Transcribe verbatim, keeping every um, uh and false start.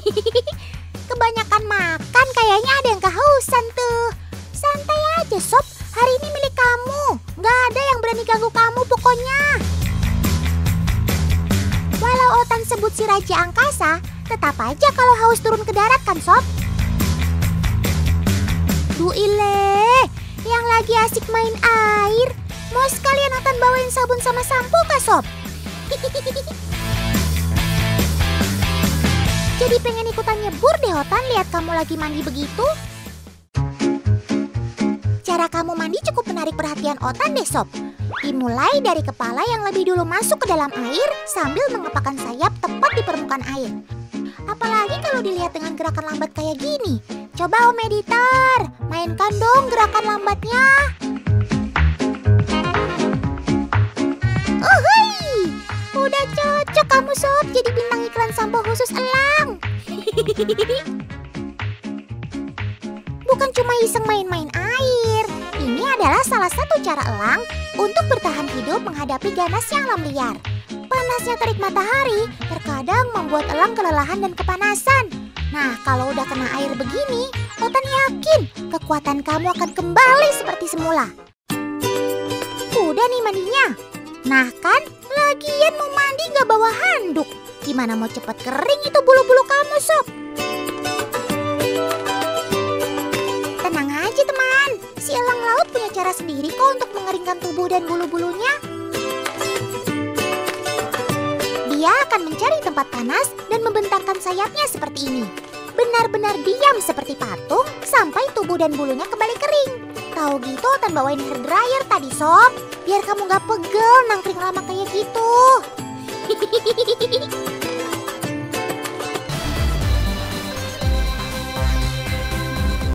Kebanyakan makan, kayaknya ada yang kehausan tuh. Santai aja Sob, hari ini milik kamu. Gak ada yang berani ganggu kamu pokoknya. Walau Otan sebut si Raja Angkasa, tetap aja kalau haus turun ke darat kan Sob. Duh ile, yang lagi asik main air. Mau sekalian Otan bawain sabun sama sampo kah Sob? Jadi pengen ikutan nyebur deh Otan lihat kamu lagi mandi begitu. Cara kamu mandi cukup menarik perhatian Otan deh Sob. Dimulai dari kepala yang lebih dulu masuk ke dalam air sambil mengepakkan sayap tepat di permukaan air. Apalagi kalau dilihat dengan gerakan lambat kayak gini. Coba Om Editor, mainkan dong gerakan lambatnya. Uhuy, udah cocok kamu Sob jadi bintang iklan sampo khusus elang. Bukan cuma iseng main-main air, ini adalah salah satu cara elang untuk bertahan hidup menghadapi ganas yang alam liar. Panasnya terik matahari terkadang membuat elang kelelahan dan kepanasan. Nah, kalau udah kena air begini, Otan yakin kekuatan kamu akan kembali seperti semula. Udah nih mandinya. Nah kan, lagian mau mandi gak bawa handuk. Gimana mau cepat kering itu bulu-bulu kamu Sob? Tenang aja teman, si elang laut punya cara sendiri kok untuk mengeringkan tubuh dan bulu-bulunya. Dia akan mencari tempat panas dan membentangkan sayapnya seperti ini. Benar-benar diam seperti patung sampai tubuh dan bulunya kembali kering. Tahu gitu Otan bawain hair dryer tadi Sob, biar kamu gak pegel nangkring lama kayak gitu.